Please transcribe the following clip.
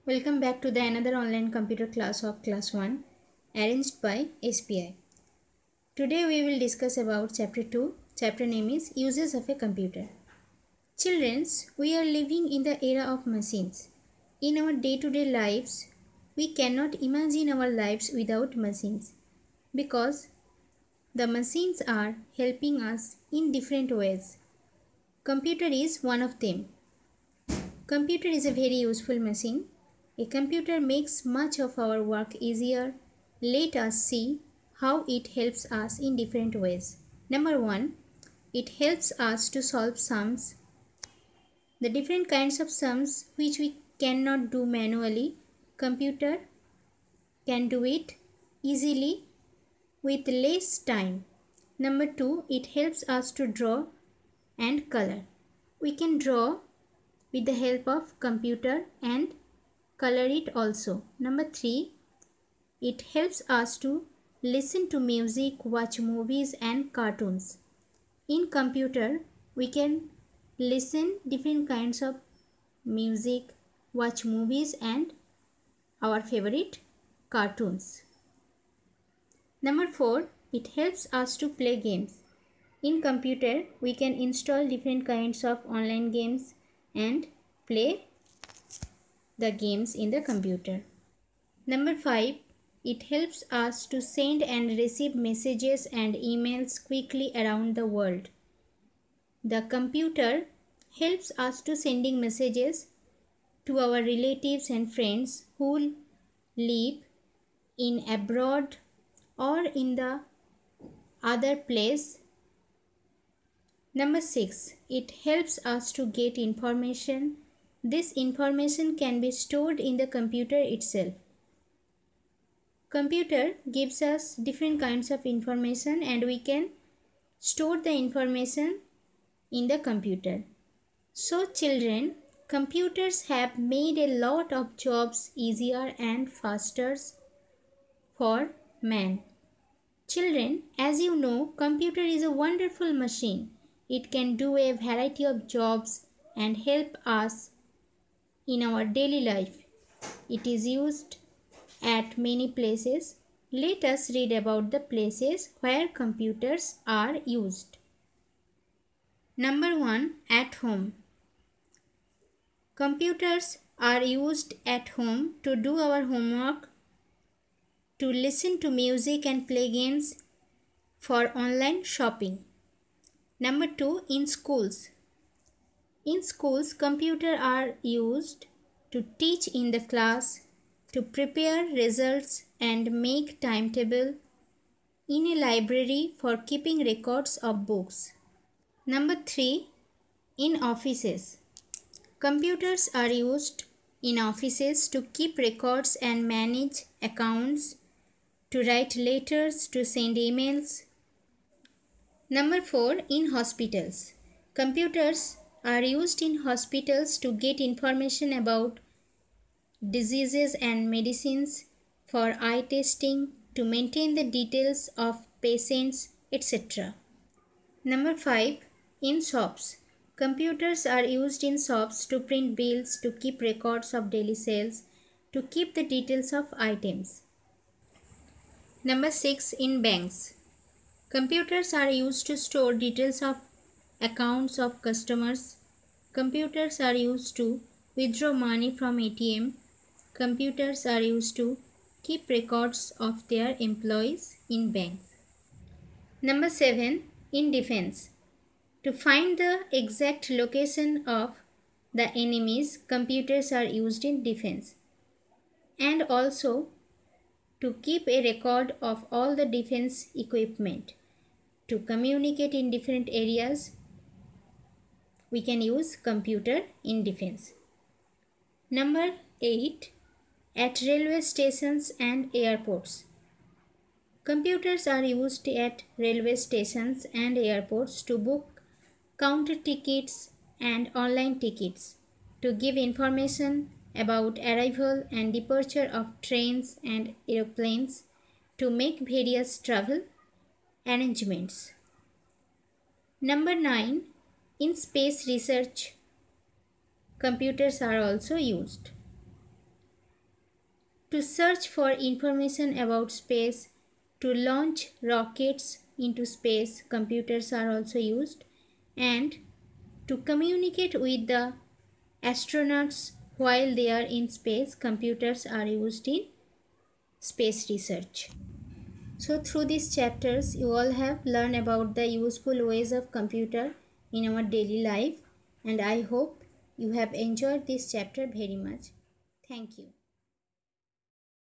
Welcome back to the another online computer class of class 1 arranged by SPI. Today we will discuss about chapter 2. Chapter name is Uses of a Computer. Children, we are living in the era of machines. In our day-to-day lives, we cannot imagine our lives without machines because the machines are helping us in different ways. Computer is one of them. Computer is a very useful machine. A computer makes much of our work easier. Let us see how it helps us in different ways. Number 1, it helps us to solve sums. The different kinds of sums which we cannot do manually, computer can do it easily with less time. Number 2, it helps us to draw and color. We can draw with the help of computer and color it also. Number 3, it helps us to listen to music, watch movies and cartoons. In computer, we can listen different kinds of music, watch movies and our favorite cartoons. Number 4, it helps us to play games. In computer, we can install different kinds of online games and play the games in the computer. Number 5, it helps us to send and receive messages and emails quickly around the world. The computer helps us to sending messages to our relatives and friends who live in abroad or in the other place. Number 6, it helps us to get information. This information can be stored in the computer itself. Computer gives us different kinds of information and we can store the information in the computer. So children, computers have made a lot of jobs easier and faster for man. Children, as you know, computer is a wonderful machine. It can do a variety of jobs and help us in our daily life. It is used at many places. Let us read about the places where computers are used. Number 1, at home. Computers are used at home to do our homework, to listen to music and play games, for online shopping. Number 2, in schools. In schools, computers are used to teach in the class, to prepare results and make timetable, in a library for keeping records of books. Number 3, in offices. Computers are used in offices to keep records and manage accounts, to write letters, to send emails. Number 4, in hospitals. Computers are used in hospitals to get information about diseases and medicines, for eye testing, to maintain the details of patients, etc. Number 5, in shops. Computers are used in shops to print bills, to keep records of daily sales, to keep the details of items. Number 6, in banks. Computers are used to store details of accounts of customers. Computers are used to withdraw money from ATM. Computers are used to keep records of their employees in banks. Number 7, in defense. To find the exact location of the enemies, computers are used in defense. And also to keep a record of all the defense equipment. To communicate in different areas, we can use computer in defense. Number 8, at railway stations and airports. Computers are used at railway stations and airports to book counter tickets and online tickets, to give information about arrival and departure of trains and aeroplanes, to make various travel arrangements. Number 9, in space research, computers are also used. To search for information about space, to launch rockets into space, computers are also used, and to communicate with the astronauts while they are in space, computers are used in space research. So through these chapters, you all have learned about the useful ways of computer in our daily life, and I hope you have enjoyed this chapter very much. Thank you.